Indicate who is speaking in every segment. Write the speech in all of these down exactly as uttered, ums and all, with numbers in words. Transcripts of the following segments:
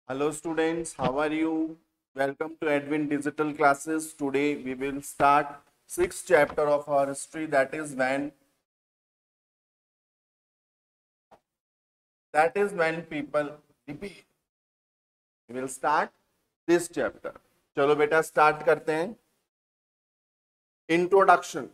Speaker 1: Hello students, how are you? Welcome to Edwin Digital Classes. Today we will start sixth chapter of our history, that is when that is when people debate. We will start this chapter. चलो बेटा start करते हैं. Introduction.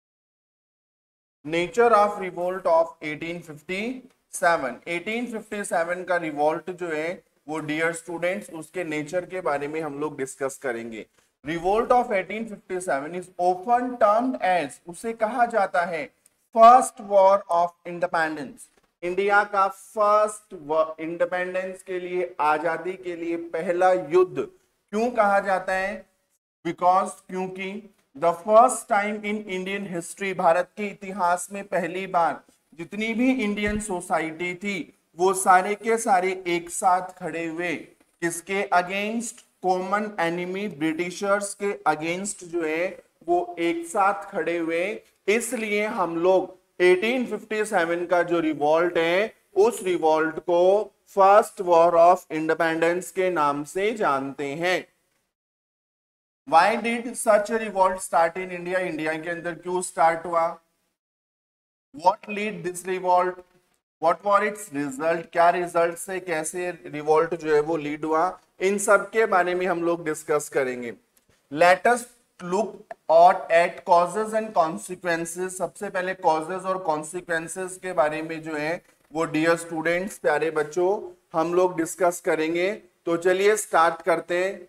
Speaker 1: Nature of revolt of eighteen fifty-seven. eighteen fifty-seven का revolt जो है वो dear students उसके nature के बारे में हम लोग डिस्कस करेंगे. Revolt of eighteen fifty-seven is often termed as, उसे कहा जाता है first war of independence. India का फर्स्ट इंडिपेंडेंस के लिए, आजादी के लिए पहला युद्ध. क्यों कहा जाता है? बिकॉज क्योंकि the first time in Indian history, भारत के इतिहास में पहली बार जितनी भी इंडियन सोसाइटी थी वो सारे के सारे एक साथ खड़े हुए. किसके अगेंस्ट? कॉमन एनिमी ब्रिटिशर्स के अगेंस्ट जो है वो एक साथ खड़े हुए. इसलिए हम लोग eighteen fifty-seven का जो रिवॉल्ट है उस रिवॉल्ट को फर्स्ट वॉर ऑफ इंडिपेंडेंस के नाम से जानते हैं. Why did such a revolt start in India? India के अंदर क्यों स्टार्ट हुआ? What lead this revolt? What were its result? क्या रिजल्ट से कैसे रिवॉल्ट जो है वो लीड हुआ? इन सब के बारे में हम लोग डिस्कस करेंगे. Let us look और at causes and consequences. सबसे पहले causes और consequences के बारे में जो है वो डियर स्टूडेंट्स, प्यारे बच्चों, हम लोग डिस्कस करेंगे. तो चलिए स्टार्ट करते हैं.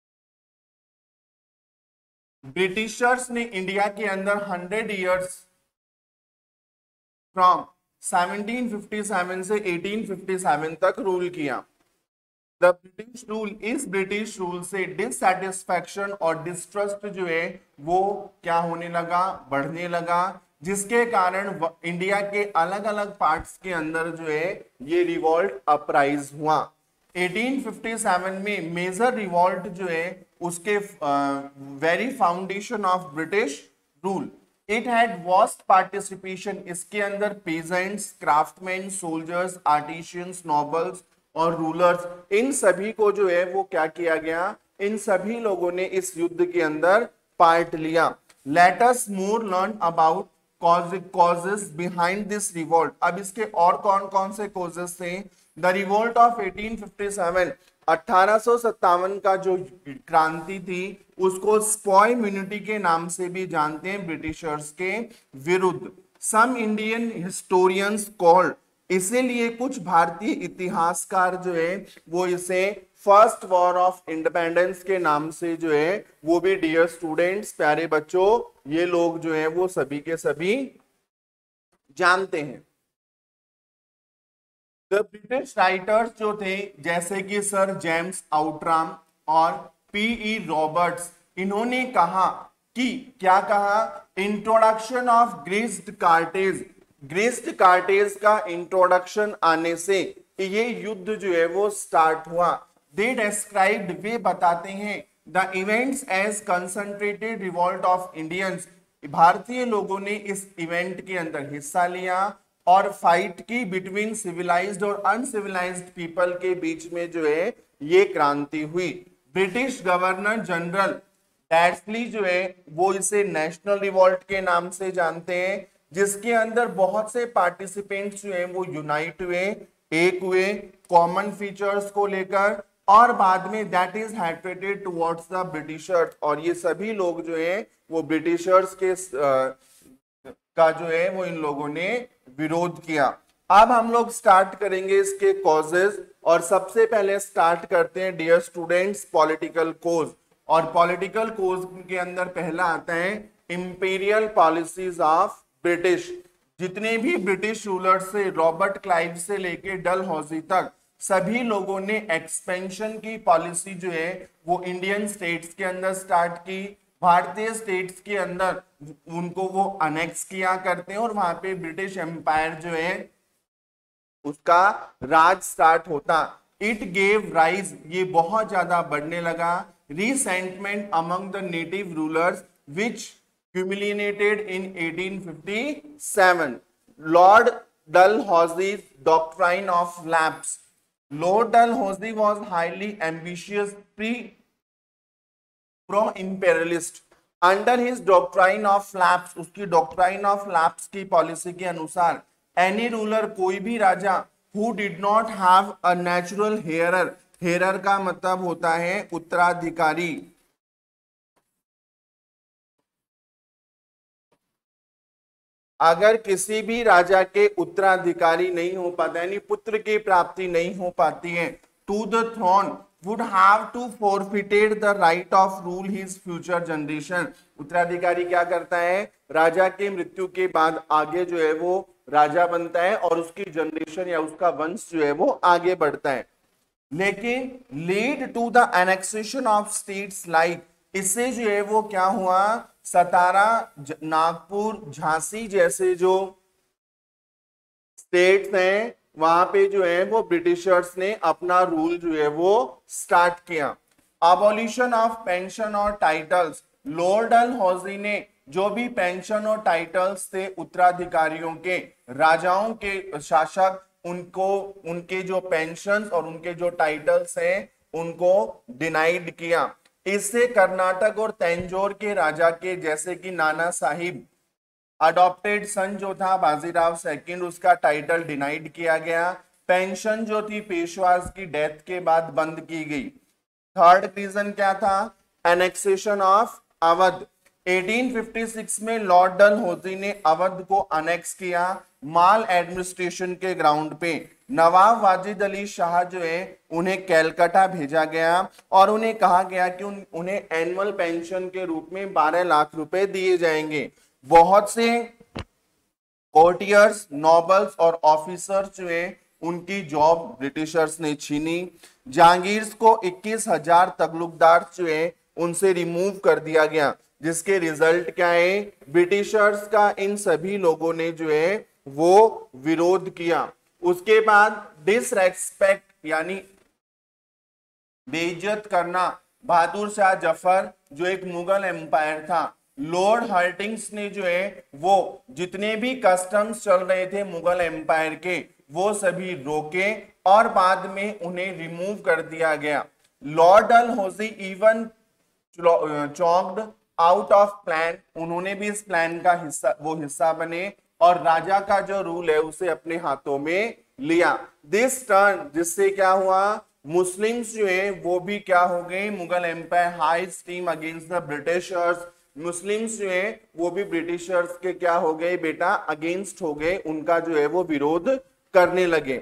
Speaker 1: ब्रिटिशर्स ने इंडिया के अंदर hundred years from seventeen fifty-seven से eighteen fifty-seven तक रूल किया. द ब्रिटिश रूल, इस ब्रिटिश रूल से डिससैटिस्फैक्शन और डिस्ट्रस्ट जो है वो क्या होने लगा? बढ़ने लगा. जिसके कारण इंडिया के अलग अलग पार्ट्स के अंदर जो है ये रिवॉल्ट अपराइज हुआ. eighteen fifty-seven में मेजर रिवॉल्ट जो है उसके very foundation of British rule. It had vast participation, इसके अंदर peasants, craftsman, soldiers, artisans, nobles और रूलर्स, इन सभी को जो है वो क्या किया गया? इन सभी लोगों ने इस युद्ध के अंदर पार्ट लिया. Let us more learn about causes behind this revolt. अब इसके और कौन कौन से कॉजेस थे? The revolt of eighteen fifty-seven, अठारह सौ सत्तावन का जो क्रांति थी उसको स्पॉय इम्यूनिटी के नाम से भी जानते हैं, ब्रिटिशर्स के विरुद्ध. सम इंडियन हिस्टोरियंस कॉल्ड, इसीलिए कुछ भारतीय इतिहासकार जो है वो इसे फर्स्ट वॉर ऑफ इंडिपेंडेंस के नाम से जो है वो भी डियर स्टूडेंट्स, प्यारे बच्चों, ये लोग जो है वो सभी के सभी जानते हैं. द ब्रिटिश राइटर्स जो थे जैसे कि सर जेम्स आउटराम और पीई रॉबर्ट्स, इन्होंने कहा कि क्या कहा? Introduction of greased cartridge, greased cartridge का इंट्रोडक्शन आने से ये युद्ध जो है वो स्टार्ट हुआ. दे डिस्क्राइब्ड, वे बताते हैं, the events as concentrated revolt of Indians, भारतीय लोगों ने इस इवेंट के अंदर हिस्सा लिया और फाइट की बिटवीन सिविलाइज्ड और अनसिविलाइज्ड पीपल के बीच में जो है ये क्रांति हुई. ब्रिटिश गवर्नर जनरल डैड्सली जो है वो इसे नेशनल रिवॉल्ट के नाम से जानते हैं, जिसके अंदर बहुत से पार्टिसिपेंट्स जो है वो यूनाइट हुए, एक हुए कॉमन फीचर्स को लेकर, और बाद में that is hatred towards the Britishers, और ये सभी लोग जो है वो ब्रिटिशर्स के आ, का जो है वो इन लोगों ने विरोध किया. अब हम लोग स्टार्ट करेंगे इसके कॉजेस, और सबसे पहले स्टार्ट करते हैं डियर स्टूडेंट्स पॉलिटिकल कोज. और पॉलिटिकल कोज के अंदर पहला आता है इंपीरियल पॉलिसीज ऑफ ब्रिटिश. जितने भी ब्रिटिश रूलर्स से, रॉबर्ट क्लाइव से लेके डलहौजी तक, सभी लोगों ने एक्सपेंशन की पॉलिसी जो है वो इंडियन स्टेट्स के अंदर स्टार्ट की. भारतीय स्टेट्स के अंदर उनको वो अनेक्स किया करते हैं और वहां पे ब्रिटिश एम्पायर जो है उसका राज स्टार्ट होता. इट गेव राइज, ये बहुत ज्यादा बढ़ने लगा, resentment among the native rulers which culminated in eighteen fifty-seven. Lord Dalhousie's doctrine of lapse, Lord Dalhousie was highly ambitious pre pro-imperialist. Under his doctrine of lapse, उसकी doctrine of lapse की policy के अनुसार any ruler कोई भी राजा who did not have a natural heir, heir का मतलब होता है उत्तराधिकारी, अगर किसी भी राजा के उत्तराधिकारी नहीं हो पाता यानी पुत्र की प्राप्ति नहीं हो पाती है, to the throne would have to forfeited the right of rule his future generation. उत्तराधिकारी क्या करता है, राजा के मृत्यु के बाद आगे जो है वो राजा बनता है और उसकी जनरेशन या उसका वंश जो है वो आगे बढ़ता है. लेकिन lead to the annexation of states like, इससे जो है वो क्या हुआ, सतारा, नागपुर, झांसी जैसे जो स्टेट्स हैं वहां पे जो है वो ब्रिटिशर्स ने अपना रूल जो है वो स्टार्ट किया. अबॉलिशन ऑफ पेंशन और टाइटल्स, लॉर्ड डलहौजी ने जो भी पेंशन और टाइटल्स थे उत्तराधिकारियों के, राजाओं के शासक, उनको उनके जो पेंशन और उनके जो टाइटल्स हैं उनको डिनाइड किया. इससे कर्नाटक और तंजौर के राजा के जैसे कि नाना साहिब अडॉप्टेड सन जो था बाजीराव सेकंड, उसका टाइटल डिनाइड किया गया. पेंशन जो थी पेशवाज की डेथ के बाद बंद की गई. थर्ड रीजन क्या था, एनेक्सेशन ऑफ अवध. अठारह सौ छप्पन में लॉर्ड डलहौजी ने अवध को अनेक्स किया माल एडमिनिस्ट्रेशन के ग्राउंड पे. नवाब वाजिद अली शाह जो है उन्हें कैलकाटा भेजा गया और उन्हें कहा गया कि उन, उन्हें एनुअल पेंशन के रूप में बारह लाख रुपए दिए जाएंगे. बहुत से कोर्टियर्स, नोबल्स और ऑफिसर्स जो है उनकी जॉब ब्रिटिशर्स ने छीनी. जहांगीर को इक्कीस हजार तगलुकदार जो है उनसे रिमूव कर दिया गया, जिसके रिजल्ट क्या है, ब्रिटिशर्स का इन सभी लोगों ने जो है वो विरोध किया. उसके बाद डिसरेस्पेक्ट यानी बेइज्जत करना, बहादुर शाह जफर जो एक मुगल एम्पायर था, लॉर्ड हर्टिंग्स ने जो है वो जितने भी कस्टम्स चल रहे थे मुगल एम्पायर के वो सभी रोके और बाद में उन्हें रिमूव कर दिया गया. Lord Dalhousie even chalked out of plan, उन्होंने भी इस प्लान का हिस्सा वो हिस्सा बने और राजा का जो रूल है उसे अपने हाथों में लिया. दिस टर्न, जिससे क्या हुआ, मुस्लिम्स जो है वो भी क्या हो गए, Mughal empire high steam against the Britishers, Muslims जो है वो भी ब्रिटिशर्स के क्या हो गए बेटा, अगेंस्ट हो गए, उनका जो है वो विरोध करने लगे.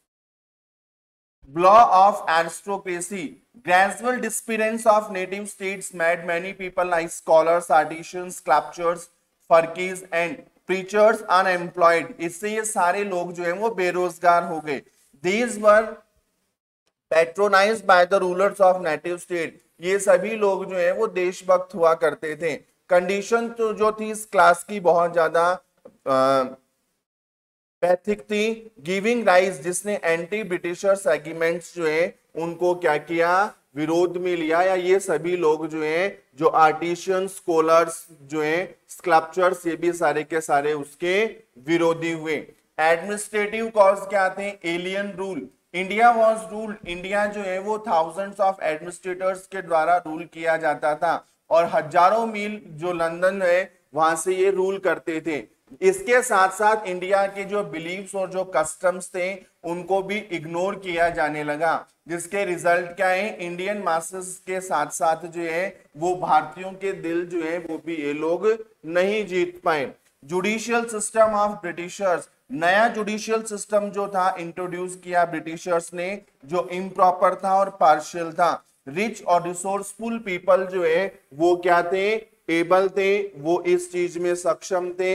Speaker 1: Blow of aristocracy, gradual disappearance of native states made many people like scholars, artisans, sculptors, fakirs and preachers unemployed. इससे ये सारे लोग जो हैं वो बेरोजगार हो गए. These were patronized by the rulers of native state. ये सभी लोग जो हैं वो देशभक्त हुआ करते थे. कंडीशन तो जो थी इस क्लास की बहुत ज्यादा पैथिक थी, गिविंग राइज, जिसने एंटी ब्रिटिशर सेगमेंट्स जो है उनको क्या किया, विरोध में लिया. या ये सभी लोग जो हैं, जो आर्टिशियन, स्कॉलर्स जो हैं, स्कल्पचर्स, ये भी सारे के सारे उसके विरोधी हुए. एडमिनिस्ट्रेटिव कॉज क्या थे, alien rule. India was ruled, India जो है वो थाउजेंड्स ऑफ एडमिनिस्ट्रेटर्स के द्वारा रूल किया जाता था और हजारों मील जो लंदन है वहां से ये रूल करते थे. इसके साथ साथ इंडिया के जो बिलीव्स और जो कस्टम्स थे उनको भी इग्नोर किया जाने लगा, जिसके रिजल्ट क्या है, इंडियन मासेस के साथ साथ जो है वो भारतीयों के दिल जो है वो भी ये लोग नहीं जीत पाए. जुडिशियल सिस्टम ऑफ ब्रिटिशर्स, नया जुडिशियल सिस्टम जो था इंट्रोड्यूस किया ब्रिटिशर्स ने, जो इम्प्रॉपर था और पार्शियल था. रिच और रिसोर्सफुल पीपल जो है वो क्या थे, एबल थे, वो इस चीज में सक्षम थे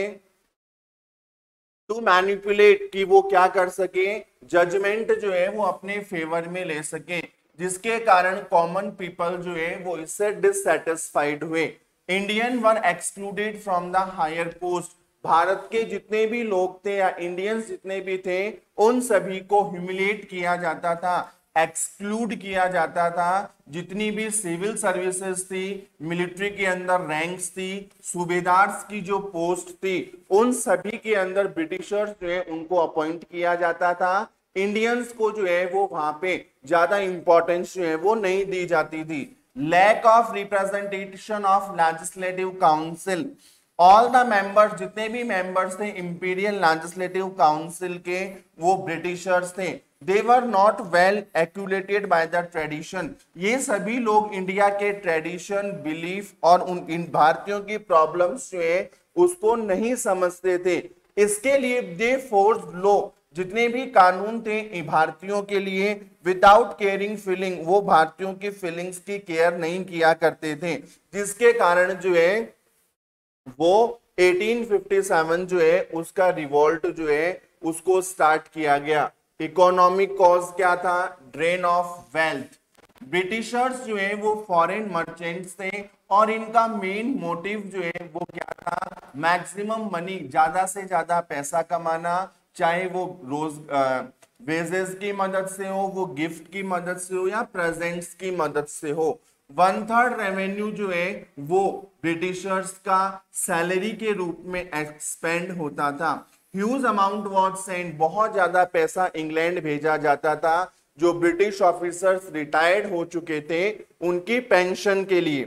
Speaker 1: टू मैनिपुलेट, कि वो क्या कर सके, जजमेंट जो है वो अपने फेवर में ले सके, जिसके कारण कॉमन पीपल जो है वो इससे डिससेटिस्फाइड हुए. Indian were excluded from the higher post, भारत के जितने भी लोग थे या इंडियंस जितने भी थे उन सभी को ह्यूमिलेट किया जाता था, एक्सक्लूड किया जाता था. जितनी भी सिविल सर्विसेज थी, मिलिट्री के अंदर रैंक्स थी, सूबेदार्स की जो पोस्ट थी, उन सभी के अंदर ब्रिटिशर्स जो है उनको अपॉइंट किया जाता था इंडियंस को जो है वो वहां पे ज्यादा इंपॉर्टेंस जो है वो नहीं दी जाती थी। Lack of representation of legislative council, all the members, जितने भी मेंबर्स थे इंपीरियल लेजिस्लेटिव काउंसिल के, वो ब्रिटिशर्स थे। दे वर नॉट वेल एक्यूलेटेड बाय द ट्रेडिशन, ये सभी लोग इंडिया के ट्रेडिशन, बिलीफ और उन इन भारतीयों की प्रॉब्लम्स जो है उसको नहीं समझते थे। इसके लिए दे फोर्स लो, जितने भी कानून थे भारतीयों के लिए, विदाउट केयरिंग फीलिंग, वो भारतीयों की फीलिंग्स की केयर नहीं किया करते थे, जिसके कारण जो है वो अठारह सौ सत्तावन जो है उसका रिवोल्ट जो है उसको स्टार्ट किया गया। इकोनॉमिक कॉज क्या था? Drain of wealth. ब्रिटिशर्स जो है वो फॉरेन मर्चेंट्स थे और इनका मेन मोटिव जो है वो क्या था? मैक्सिमम मनी, ज्यादा से ज्यादा पैसा कमाना, चाहे वो रोज वेजेस की मदद से हो, वो गिफ्ट की मदद से हो या प्रेजेंट्स की मदद से हो। वन थर्ड रेवेन्यू जो है वो ब्रिटिशर्स का सैलरी के रूप में एक्सपेंड होता था। ह्यूज अमाउंट वाज सेंट, बहुत ज्यादा पैसा इंग्लैंड भेजा जाता था जो ब्रिटिश ऑफिसर्स रिटायर्ड हो चुके थे उनकी पेंशन के लिए।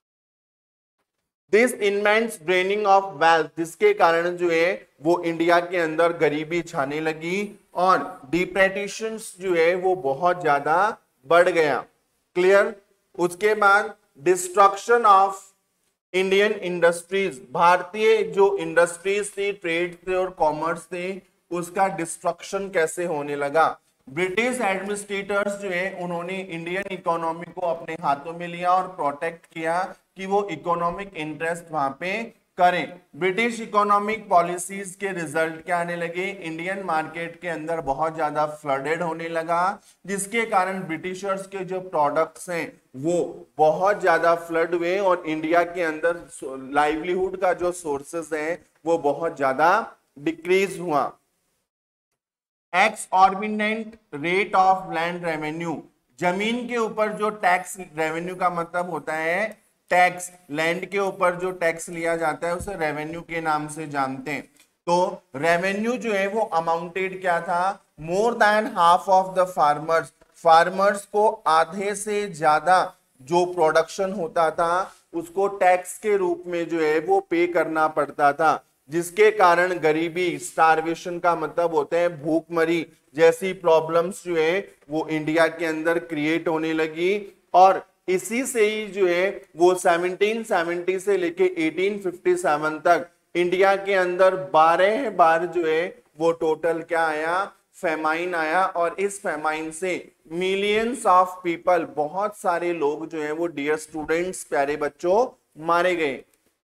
Speaker 1: This immense draining of wealth, जिसके कारण जो है वो इंडिया के अंदर गरीबी छाने लगी और डिप्रेटेशन जो है वो बहुत ज्यादा बढ़ गया। क्लियर? उसके बाद डिस्ट्रक्शन ऑफ इंडियन इंडस्ट्रीज, भारतीय जो इंडस्ट्रीज थी, ट्रेड थे और कॉमर्स थे, उसका डिस्ट्रक्शन कैसे होने लगा। ब्रिटिश एडमिनिस्ट्रेटर्स जो है उन्होंने इंडियन इकोनॉमी को अपने हाथों में लिया और प्रोटेक्ट किया कि वो इकोनॉमिक इंटरेस्ट वहां पे करें। ब्रिटिश इकोनॉमिक पॉलिसीज के रिजल्ट क्या आने लगे? इंडियन मार्केट के अंदर बहुत ज्यादा फ्लडेड होने लगा, जिसके कारण ब्रिटिशर्स के जो प्रोडक्ट्स हैं वो बहुत ज्यादा फ्लड हुए और इंडिया के अंदर लाइवलीहुड का जो सोर्सेस हैं वो बहुत ज्यादा डिक्रीज हुआ। Exorbitant rate of land revenue, जमीन के ऊपर जो टैक्स, रेवेन्यू का मतलब होता है टैक्स, लैंड के ऊपर जो टैक्स लिया जाता है उसे रेवेन्यू के नाम से जानते हैं। तो रेवेन्यू जो है वो अमाउंटेड क्या था? More than half of the farmers, farmers को आधे से ज्यादा जो प्रोडक्शन होता था उसको टैक्स के रूप में जो है वो पे करना पड़ता था, जिसके कारण गरीबी, स्टारवेशन का मतलब होता है भूखमरी जैसी प्रॉब्लम्स जो है वो इंडिया के अंदर क्रिएट होने लगी। और इसी से ही जो है वो सत्रह सौ सत्तर से लेके अठारह सौ सत्तावन तक इंडिया के अंदर बारह बार जो है वो टोटल क्या आया? फेमाइन आया। और इस फेमाइन से मिलियंस ऑफ पीपल, बहुत सारे लोग जो है वो, डियर स्टूडेंट्स, प्यारे बच्चों, मारे गए।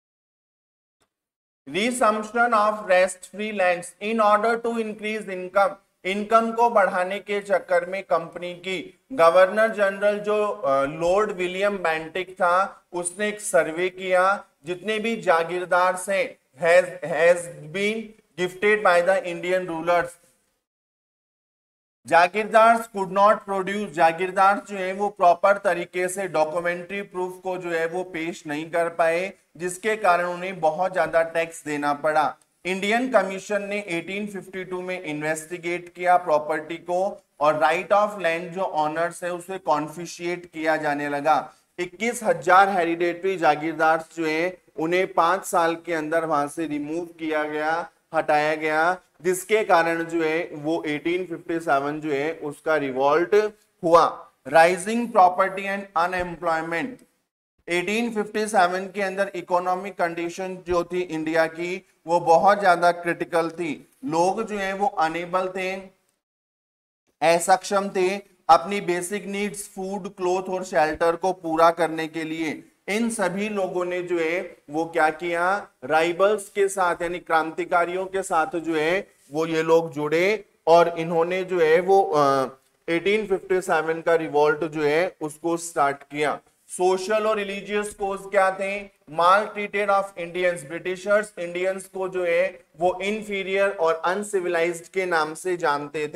Speaker 1: Resumption of rent free lands, in order to increase income, income को बढ़ाने के चक्कर में कंपनी की गवर्नर जनरल जो लॉर्ड विलियम बेंटिक था उसने एक सर्वे किया, जितने भी जागीरदार हैं has has been gifted by the Indian rulers. जागीरदार कुड नॉट प्रोड्यूस, जागीरदार जो है वो प्रॉपर तरीके से डॉक्यूमेंट्री प्रूफ को जो है वो पेश नहीं कर पाए, जिसके कारण उन्हें बहुत ज्यादा टैक्स देना पड़ा। इंडियन कमीशन ने अठारह सौ बावन में इन्वेस्टिगेट किया प्रॉपर्टी को और राइट ऑफ लैंड जो ऑनर्स है उसे कॉन्फिशिएट किया जाने लगा। इक्कीस हजार हेरिडेटरी जागीरदार जो है उन्हें पांच साल के अंदर वहां से रिमूव किया गया, हटाया गया, जिसके कारण जो है वो अठारह सौ सत्तावन जो है उसका रिवॉल्ट हुआ। राइजिंग प्रॉपर्टी एंड अनएम्प्लॉयमेंट, अठारह सौ सत्तावन के अंदर इकोनॉमिक कंडीशन जो थी इंडिया की वो बहुत ज्यादा क्रिटिकल थी। लोग जो है वो अनेबल थे, असक्षम थे अपनी बेसिक नीड्स, फूड, क्लोथ और शेल्टर को पूरा करने के लिए। इन सभी लोगों ने जो है वो क्या किया? राइबल्स के साथ यानी क्रांतिकारियों के साथ जो है वो ये लोग जुड़े और इन्होंने जो है वो अठारह सौ सत्तावन का रिवॉल्ट जो है उसको स्टार्ट किया। सोशल और रिलीजियस कोज क्या थे? Maltreated of Indians, Britishers Indians को जो है वो इंफीरियर और अनसिविलाइज्ड के नाम से जानते थे।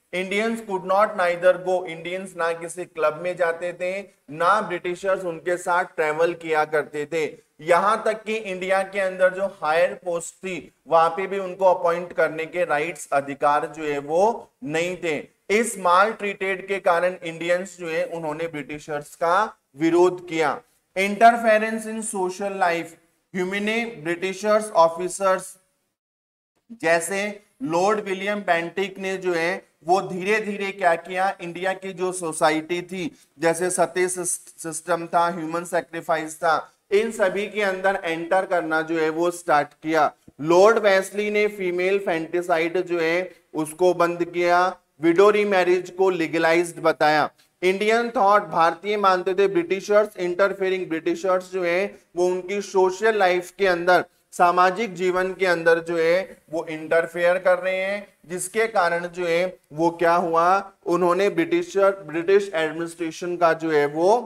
Speaker 1: Indians could not neither go, Indians ना किसी क्लब में जाते थे ना ब्रिटिशर्स उनके साथ ट्रेवल किया करते थे। यहां तक कि इंडिया के अंदर जो हायर पोस्ट थी वहां पे भी उनको अपॉइंट करने के राइट्स, अधिकार जो है वो नहीं थे। इस माल ट्रीटेड के कारण इंडियंस जो है उन्होंने ब्रिटिशर्स का विरोध किया। Interference in social life, humane Britishers officers जैसे लॉर्ड विलियम बेंटिक ने जो है वो धीरे धीरे क्या किया, इंडिया की जो सोसाइटी थी, जैसे सती सिस्टम था, ह्यूमन सैक्रिफाइस था, इन सभी के अंदर एंटर करना जो है वो स्टार्ट किया। लॉर्ड वेस्ली ने फीमेल फैंटिसाइड जो है उसको बंद किया, विडो रीमैरिज को लीगलाइज्ड बताया। इंडियन थॉट, भारतीय मानते थे ब्रिटिशर्स इंटरफेयरिंग, ब्रिटिशर्स जो है वो उनकी सोशल लाइफ के अंदर, सामाजिक जीवन के अंदर जो है वो इंटरफेयर कर रहे हैं, जिसके कारण जो है वो क्या हुआ, उन्होंने ब्रिटिशर ब्रिटिश एडमिनिस्ट्रेशन का जो है वो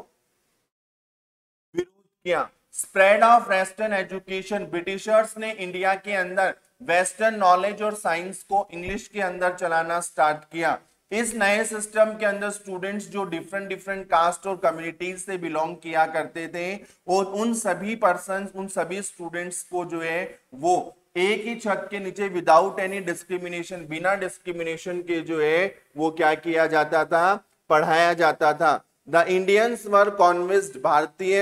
Speaker 1: विरोध किया। Spread of western education, Britishers ने इंडिया के अंदर वेस्टर्न नॉलेज और साइंस को इंग्लिश के अंदर चलाना स्टार्ट किया। इस नए सिस्टम के अंदर स्टूडेंट्स जो डिफरेंट डिफरेंट कास्ट और कम्युनिटीज से बिलोंग किया करते थे और उन सभी पर्संस, उन सभी स्टूडेंट्स को जो है वो एक ही छत के नीचे विदाउट एनी डिस्क्रिमिनेशन, बिना डिस्क्रिमिनेशन के जो है वो क्या किया जाता था, पढ़ाया जाता था। द इंडियंस वर कॉन्विंस्ड, भारतीय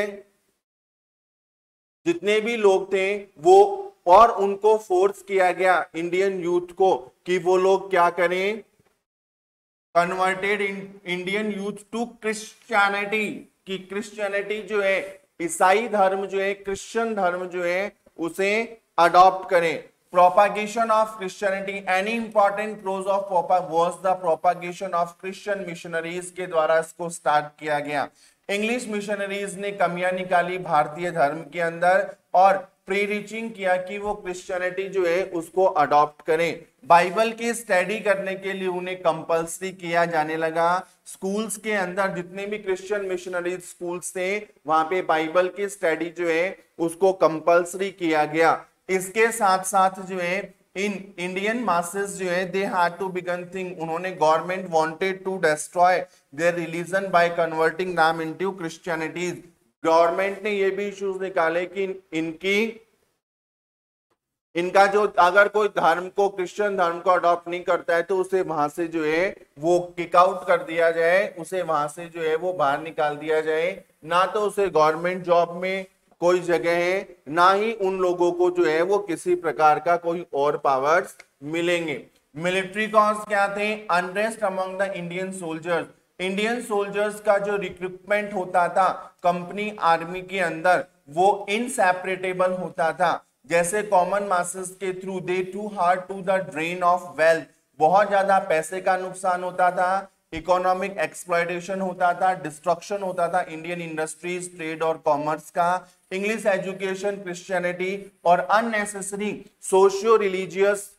Speaker 1: जितने भी लोग थे वो, और उनको फोर्स किया गया इंडियन यूथ को कि वो लोग क्या करें, converted Indian youth to Christianity, कि क्रिश्चियनिटी जो है, ईसाई धर्म जो है, क्रिश्चियन धर्म जो है उसे अडॉप्ट करें। Propagation of Christianity, any important close of was the propagation of Christian missionaries के द्वारा इसको स्टार्ट किया गया। इंग्लिश मिशनरीज ने कमियां निकाली भारतीय धर्म के अंदर और प्री रीचिंग किया कि वो क्रिश्चियनिटी जो है उसको अडॉप्ट करें। बाइबल की स्टडी करने के लिए उन्हें कंपल्सरी किया जाने लगा। स्कूल्स के अंदर जितने भी क्रिश्चियन मिशनरी स्कूल्स थे वहां पे बाइबल की स्टडी जो है उसको कंपल्सरी किया गया। इसके साथ साथ जो है इन इंडियन मासेस जो है they had to begin thing, उन्होंने government wanted to destroy their religion by converting them into Christianity. Government ने ये भी इश्यूज निकाले कि इनकी इनका जो अगर कोई धर्म को, क्रिश्चियन धर्म को अडॉप्ट नहीं करता है तो उसे वहां से जो है वो किक आउट कर दिया जाए, उसे वहां से जो है वो बाहर निकाल दिया जाए। ना तो उसे गवर्नमेंट जॉब में कोई जगह है, ना ही उन लोगों को जो है वो किसी प्रकार का कोई और पावर्स मिलेंगे। मिलिट्री कॉज क्या थे, unrest among the Indian soldiers, Indian soldiers का जो रिक्रूटमेंट होता था कंपनी आर्मी के अंदर वो इनसेपरेटेबल होता था। जैसे कॉमन मासेस के through they to hard to the drain of wealth, बहुत ज्यादा पैसे का नुकसान होता था, इकोनॉमिक एक्सप्लॉयटेशन होता था, डिस्ट्रक्शन होता था इंडियन इंडस्ट्रीज, ट्रेड और कॉमर्स का। इंग्लिश एजुकेशन, क्रिश्चियनिटी और अननेसेसरी सोशियो रिलीजियस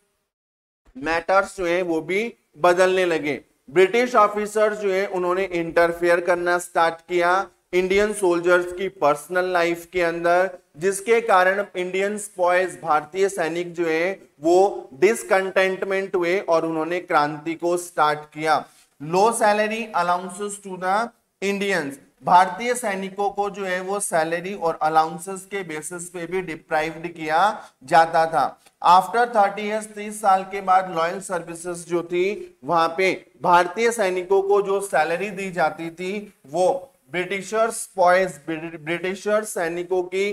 Speaker 1: मैटर्स जो है वो भी बदलने लगे। ब्रिटिश ऑफिसर्स जो है उन्होंने इंटरफेयर करना स्टार्ट किया इंडियन सोल्जर्स की पर्सनल लाइफ के अंदर, जिसके कारण इंडियन स्पॉयज, भारतीय सैनिक जो है वो डिसकंटेंटमेंट हुए और उन्होंने क्रांति को स्टार्ट किया। Low salary allowances to the Indians, भारतीय सैनिकों को जो है वो सैलरी और अलाउंसेस के बेसिस पे भी डिप्राइव्ड किया जाता था। आफ्टर थर्टी इयर्स, तीस साल के बाद लॉयल सर्विसेज जो थी वहां पे भारतीय सैनिकों को जो सैलरी दी जाती थी वो ब्रिटिशर्स स्पॉयज, ब्रिटिशर्स सैनिकों की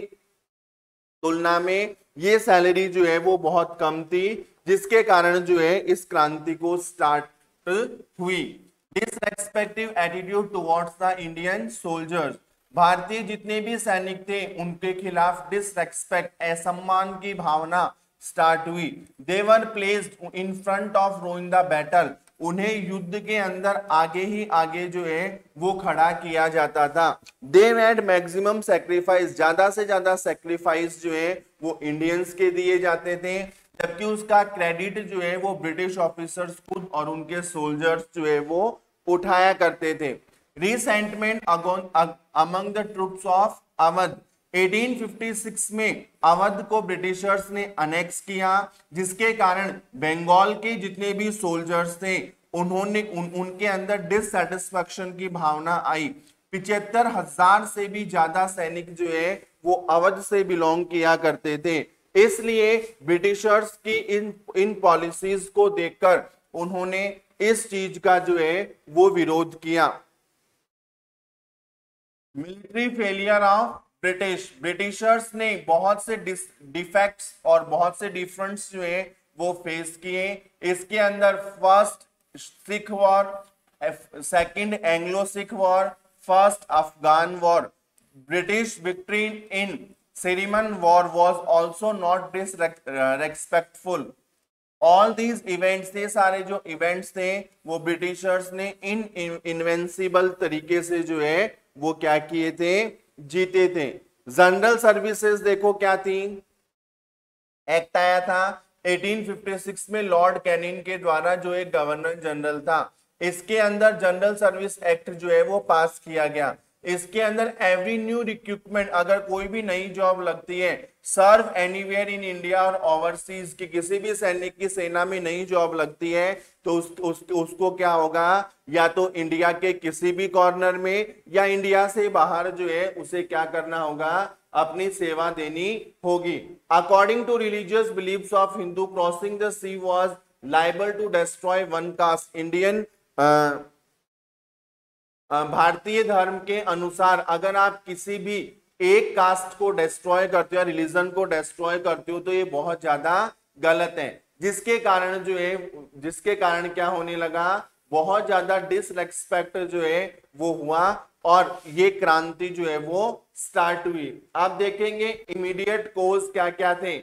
Speaker 1: तुलना में ये सैलरी जो है वो बहुत कम थी, जिसके कारण जो है इस क्रांति को स्टार्ट हुई। Disrespective attitude towards the Indian soldiers, भारतीय जितने भी सैनिक थे उनके खिलाफ डिसरेस्पेक्ट, असम्मान की भावना स्टार्ट हुई। They were placed in front of rowing the battle, उन्हें युद्ध के अंदर आगे ही आगे जो है वो खड़ा किया जाता था। दे मेड मैक्सिमम सेक्रीफाइस, ज्यादा से ज्यादा सेक्रीफाइस जो है वो इंडियंस के दिए जाते थे, जबकि उसका क्रेडिट जो है वो ब्रिटिश ऑफिसर्स खुद और उनके सोल्जर्स जो है वो उठाया करते थे। Resentment among the troops of Awadh, अठारह सौ छप्पन में अवध को ब्रिटिशर्स ने अनेक्स किया, जिसके कारण बंगाल के जितने भी सोल्जर्स थे उन्होंने उन, उनके अंदर डिससेटिस्फैक्शन की भावना आई। पिछहत्तर हजार से भी ज्यादा सैनिक जो है वो अवध से बिलोंग किया करते थे, इसलिए ब्रिटिशर्स की इन इन पॉलिसीज को देखकर उन्होंने इस चीज का जो है वो विरोध किया। Military failure of British, Britishers ने बहुत से डिफेक्ट्स और बहुत से डिफरेंट्स जो है वो फेस किए। इसके अंदर first Sikh war, second Anglo Sikh war, first Afghan war, British victory in Crimean war was also not disrespectful. All these events, ये सारे जो इवेंट्स थे वो ब्रिटिशर्स ने इन इनवेंसिबल तरीके से जो है वो क्या किए थे, जीते थे। जनरल सर्विसेज देखो क्या थी, एक्ट आया था अठारह सौ छप्पन में लॉर्ड कैनिंग के द्वारा, जो एक गवर्नर जनरल था। इसके अंदर जनरल सर्विस एक्ट जो है वो पास किया गया। इसके अंदर एवरी न्यू रिक्रूटमेंट, अगर कोई भी नई जॉब लगती है, सर्व एनीवेयर इन इंडिया और ओवरसीज की किसी भी सैनिक की सेना में नई जॉब लगती है तो उस, उस, उसको क्या होगा, या तो इंडिया के किसी भी कॉर्नर में या इंडिया से बाहर जो है उसे क्या करना होगा, अपनी सेवा देनी होगी। According to religious beliefs of Hindu, crossing the sea was liable to destroy one caste. Indian भारतीय धर्म के अनुसार अगर आप किसी भी एक कास्ट को डिस्ट्रॉय करते हो, रिलीजन को डिस्ट्रॉय करते हो, तो ये बहुत ज्यादा गलत है। जिसके कारण जो है जिसके कारण क्या होने लगा, बहुत ज्यादा डिसरेस्पेक्ट जो है वो हुआ और ये क्रांति जो है वो स्टार्ट हुई। आप देखेंगे इमीडिएट कोज क्या क्या थे।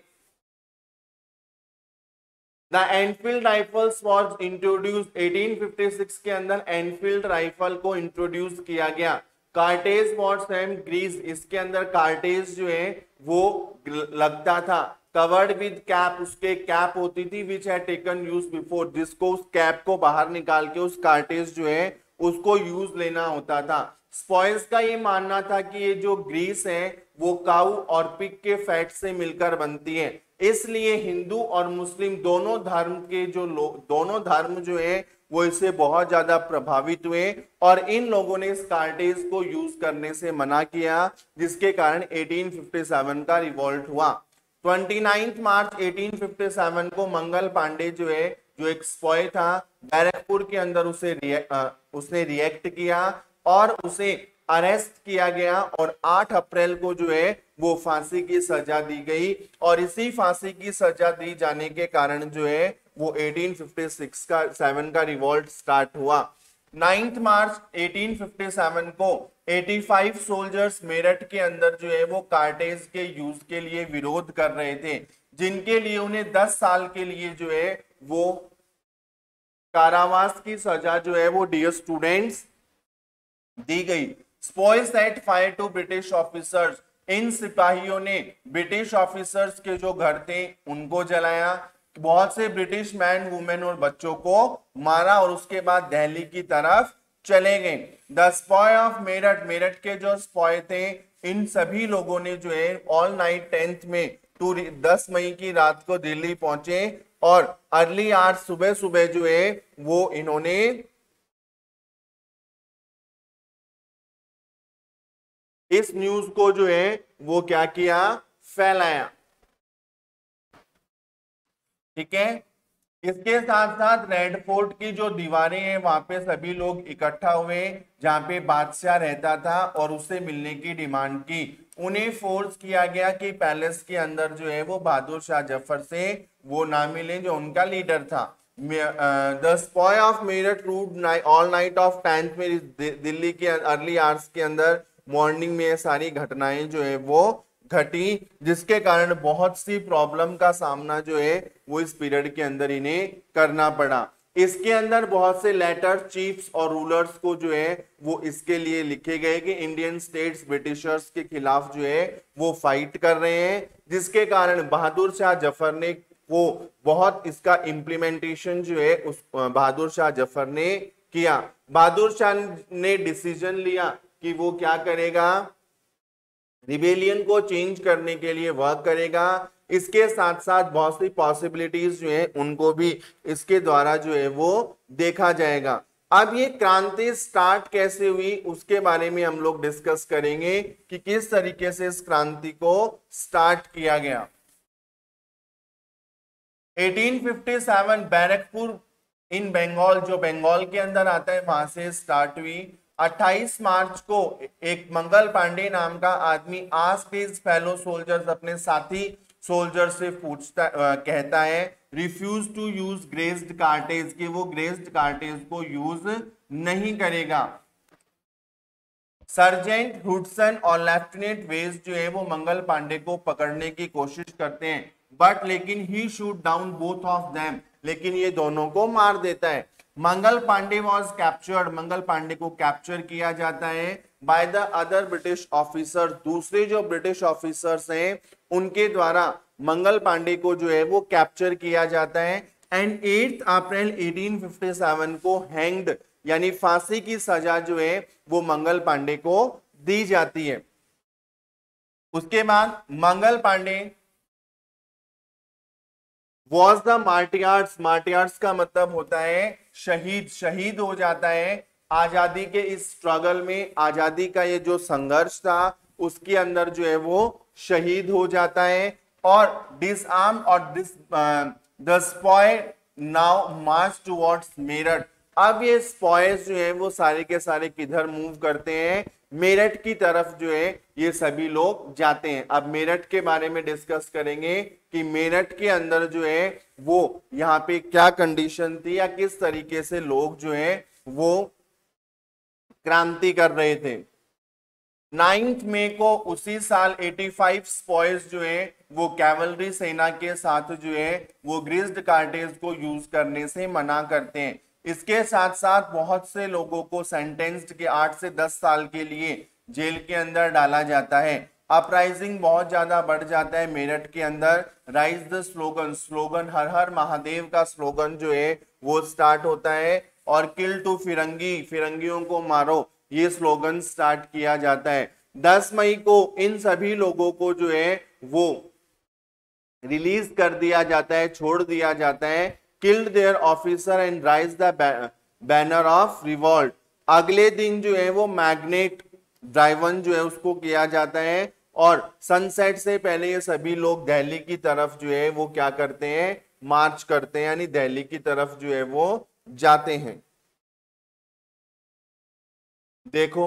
Speaker 1: The Enfield rifles was introduce, अठारह सौ छप्पन के अंदर एनफील्ड राइफल को इंट्रोड्यूस किया गया। कार्टेज वॉज सेम ग्रीस, इसके अंदर कार्टेज जो है वो लगता था। कवर्ड विद कैप, उसके कैप होती थी which had taken use before, जिसको उस कैप को बाहर निकाल के उस कार्टेज जो है उसको यूज लेना होता था। स्पॉइल्स का ये मानना था कि ये जो ग्रीस है वो काऊ और पिग के फैट से मिलकर बनती है, इसलिए हिंदू और मुस्लिम दोनों धर्म के जो लोग दोनों धर्म जो है वो इससे बहुत ज्यादा प्रभावित हुए और इन लोगों ने इस कार्टेज को यूज करने से मना किया, जिसके कारण अठारह सौ सत्तावन का रिवॉल्ट हुआ। उनतीस मार्च अठारह सौ सत्तावन को मंगल पांडे जो है, जो एक स्पॉय था, बैरकपुर के अंदर उसे रिएक्ट, उसने रिएक्ट किया और उसे अरेस्ट किया गया और आठ अप्रैल को जो है वो फांसी की सजा दी गई और इसी फांसी की सजा दी जाने के कारण जो है वो अठारह सौ छप्पन का सेवन का रिवॉल्ट स्टार्ट हुआ। नाइन्थ मार्च अठारह सौ सत्तावन को पचासी सोल्जर्स मेरठ के अंदर जो है वो कार्टेज के यूज के लिए विरोध कर रहे थे, जिनके लिए उन्हें दस साल के लिए जो है वो कारावास की सजा जो है वो डियर स्टूडेंट्स दी गई। Sepoy set fire to British officers, इन सिपाहियों ने ब्रिटिश ऑफिसर्स के जो घर थे उनको जलाया, बहुत से ब्रिटिश मैन वुमेन और बच्चों को मारा और उसके बाद दिल्ली की तरफ चले गए। द स्पॉय ऑफ मेरठ, मेरठ के जो स्पॉय थे इन सभी लोगों ने जो है ऑल नाइट टेंथ में टू दस मई की रात को दिल्ली पहुंचे और अर्ली आवर्स सुबह सुबह जो है वो इन्होंने इस न्यूज को जो है वो क्या किया, फैलाया। ठीक है, इसके साथ साथ रेड फोर्ट की जो दीवारें हैं वहां पे सभी लोग इकट्ठा हुए, जहां पे बादशाह रहता था और उससे मिलने की डिमांड की। उन्हें फोर्स किया गया कि पैलेस के अंदर जो है वो बहादुर शाह जफर से वो ना मिले जो उनका लीडर था। The sepoy of Meerut route all night of tenth में दिल्ली के अर्ली आवर्स के अंदर मॉर्निंग में ये सारी घटनाएं जो है वो घटी, जिसके कारण बहुत सी प्रॉब्लम का सामना जो है वो इस पीरियड के अंदर इन्हें करना पड़ा। इसके अंदर बहुत से लेटर चीफ्स और रूलर्स को जो है वो इसके लिए लिखे गए कि इंडियन स्टेट्स ब्रिटिशर्स के खिलाफ जो है वो फाइट कर रहे हैं, जिसके कारण बहादुर शाह जफर ने वो बहुत इसका इम्प्लीमेंटेशन जो है उस बहादुर शाह जफर ने किया। बहादुर शाह ने डिसीजन लिया कि वो क्या करेगा, रिबेलियन को चेंज करने के लिए वर्क करेगा। इसके साथ साथ बहुत सी पॉसिबिलिटीज जो है उनको भी इसके द्वारा जो है वो देखा जाएगा। अब ये क्रांति स्टार्ट कैसे हुई उसके बारे में हम लोग डिस्कस करेंगे कि किस तरीके से इस क्रांति को स्टार्ट किया गया। अठारह सौ सत्तावन बैरकपुर इन बंगाल, जो बंगाल के अंदर आता है, वहां से स्टार्ट हुई। अट्ठाईस मार्च को एक मंगल पांडे नाम का आदमी आस्क्ड हिज फेलो सोल्जर्स, अपने साथी सोल्जर से पूछता आ, कहता है refuse to use greased cartridge, कि वो ग्रेस्ड कार्टेज को यूज नहीं करेगा। सर्जेंट हुडसन और लेफ्टिनेंट वेज जो है वो मंगल पांडे को पकड़ने की कोशिश करते हैं, बट लेकिन he shoot down both of them, लेकिन ये दोनों को मार देता है। मंगल पांडे वॉज कैप्चर्ड, मंगल पांडे को कैप्चर किया जाता है by the other British officers, दूसरे जो ब्रिटिश ऑफिसर्स हैं उनके द्वारा मंगल पांडे को जो है वो कैप्चर किया जाता है। एंड एट अप्रैल अठारह सौ सत्तावन को हैंग्ड यानी फांसी की सजा जो है वो मंगल पांडे को दी जाती है। उसके बाद Mangal Pandey was the martyrs, martyrs का मतलब होता है शहीद, शहीद हो जाता है आजादी के इस स्ट्रगल में, आजादी का ये जो संघर्ष था उसके अंदर जो है वो शहीद हो जाता है। और डिसआर्म और डिस the sepoy now march towards Meerut, अब ये स्पॉयज जो है वो सारे के सारे किधर मूव करते हैं, मेरठ की तरफ जो है ये सभी लोग जाते हैं। अब मेरठ के बारे में डिस्कस करेंगे कि मेरठ के अंदर जो है वो यहाँ पे क्या कंडीशन थी या किस तरीके से लोग जो है वो क्रांति कर रहे थे। नाइन्थ मई को उसी साल पचासी स्पॉयज जो है वो कैवलरी सेना के साथ जो है वो ग्रीस्ड कार्टेज को यूज करने से मना करते हैं। इसके साथ साथ बहुत से लोगों को सेंटेंस्ड के आठ से दस साल के लिए जेल के अंदर डाला जाता है। अपराइजिंग बहुत ज्यादा बढ़ जाता है मेरठ के अंदर। Rise the slogan, slogan Har Har Mahadev का स्लोगन जो है वो स्टार्ट होता है। और किल टू फिरंगी, फिरंगियों को मारो, ये स्लोगन स्टार्ट किया जाता है। दस मई को इन सभी लोगों को जो है वो रिलीज कर दिया जाता है, छोड़ दिया जाता है। Killed their officer and rise the banner of revolt, अगले दिन जो है वो मैग्नेट ड्राइवन जो है उसको किया जाता है। और सनसेट से पहले ये सभी लोग दिल्ली की तरफ जो है वो क्या करते हैं, मार्च करते हैं, यानी दिल्ली की तरफ जो है वो जाते हैं। देखो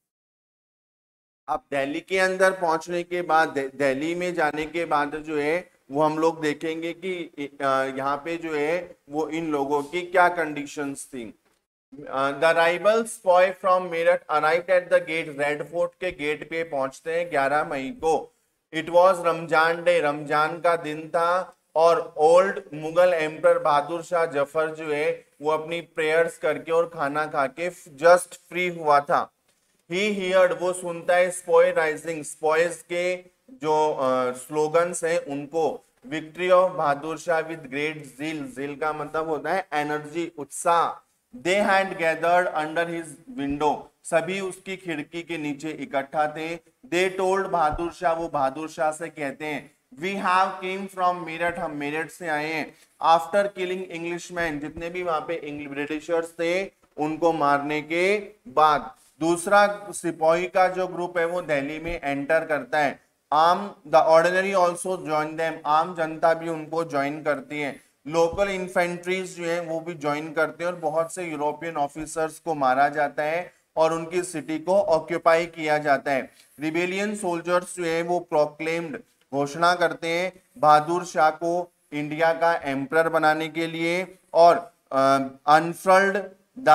Speaker 1: अब दिल्ली के अंदर पहुंचने के बाद, दिल्ली में जाने के बाद जो है वो हम लोग देखेंगे कि यहाँ पे जो है वो इन लोगों की क्या कंडीशंस थी। The rival sepoy from Meerut arrived at the gate, red fort के गेट पे पहुंचते हैं ग्यारह मई को। It was Ramzan day, Ramzan का दिन था। और ओल्ड मुगल एम्पर बहादुर शाह जफर जो है वो अपनी प्रेयर्स करके और खाना खा के जस्ट फ्री हुआ था। ही हियर्ड, वो सुनता है स्पॉय राइजिंग, स्पॉयज के जो स्लोगन्स हैं उनको। Victory of Bahadur Shah with great zeal, zeal का मतलब होता है एनर्जी, उत्साह। They had gathered under his window, सभी उसकी खिड़की के नीचे इकट्ठा थे। दे टोल्ड बहादुर शाह, वो बहादुर शाह से कहते हैं we have came from Meerut, हम मेरठ से आए हैं। आफ्टर किलिंग इंग्लिशमैन, जितने भी वहां पे ब्रिटिशर्स थे उनको मारने के बाद। दूसरा सिपाही का जो ग्रुप है वो दिल्ली में एंटर करता है। आम the ordinary also join them, आम जनता भी उनको ज्वाइन करती है। लोकल इन्फेंट्रीज जो है वो भी ज्वाइन करते हैं और बहुत से यूरोपियन ऑफिसर्स को मारा जाता है और उनकी सिटी को ऑक्यूपाई किया जाता है। रिबेलियन सोल्जर्स जो है वो प्रोक्लेम्ड, घोषणा करते हैं बहादुर शाह को इंडिया का एम्परर बनाने के लिए। और अनफर्ल्ड द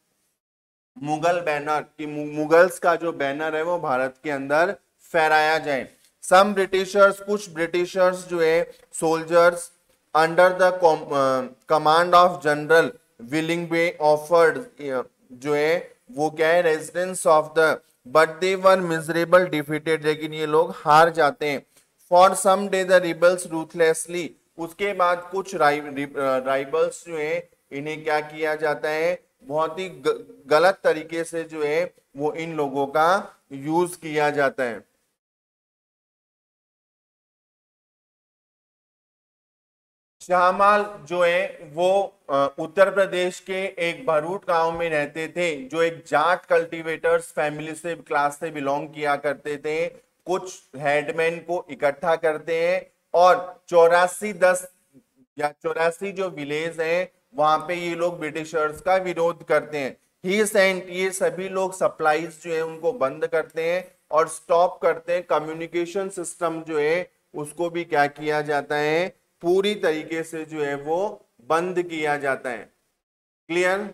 Speaker 1: मुगल बैनर, कि मुगल्स का जो बैनर है वो भारत के अंदर फहराया जाए। सम ब्रिटिशर्स, कुछ ब्रिटिशर्स जो है soldiers under the command of general Willoughby offered, जो है वो क्या है residence of the, but they were miserable defeated, लेकिन ये लोग हार जाते हैं। For some day the rebels ruthlessly, उसके बाद कुछ राइबल्स जो है इन्हें क्या किया जाता है, बहुत ही गलत तरीके से जो है वो इन लोगों का यूज किया जाता है। शाहमाल जो है वो उत्तर प्रदेश के एक भरूच गांव में रहते थे, जो एक जाट कल्टीवेटर्स फैमिली से क्लास से बिलोंग किया करते थे। कुछ हेडमैन को इकट्ठा करते हैं और चौरासी दस या चौरासी जो विलेज हैं वहां पे ये लोग ब्रिटिशर्स का विरोध करते हैं। ही सेंट, ये सभी लोग सप्लाईज जो है उनको बंद करते हैं और स्टॉप करते हैं। कम्युनिकेशन सिस्टम जो है उसको भी क्या किया जाता है, पूरी तरीके से जो है वो बंद किया जाता है। Clear?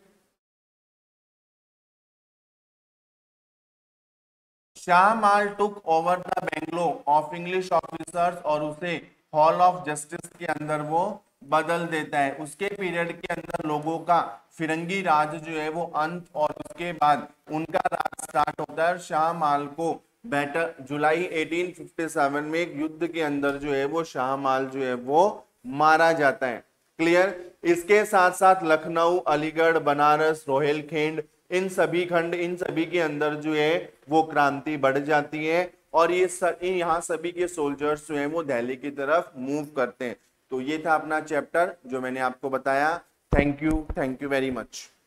Speaker 1: Shahmal took over the bungalow of English officers और उसे हॉल ऑफ जस्टिस के अंदर वो बदल देता है। उसके पीरियड के अंदर लोगों का फिरंगी राज जो है वो अंत, और उसके बाद उनका राज स्टार्ट होता है। शाहमाल को बैटल जुलाई अठारह सौ सत्तावन में एक युद्ध के अंदर जो है वो शाहमाल जो है वो मारा जाता है। क्लियर? इसके साथ साथ लखनऊ, अलीगढ़, बनारस, रोहिलखंड, इन सभी खंड, इन सभी के अंदर जो है वो क्रांति बढ़ जाती है और ये यहाँ सभी के सोल्जर्स जो है वो दिल्ली की तरफ मूव करते हैं। तो ये था अपना चैप्टर जो मैंने आपको बताया। Thank you, thank you very much.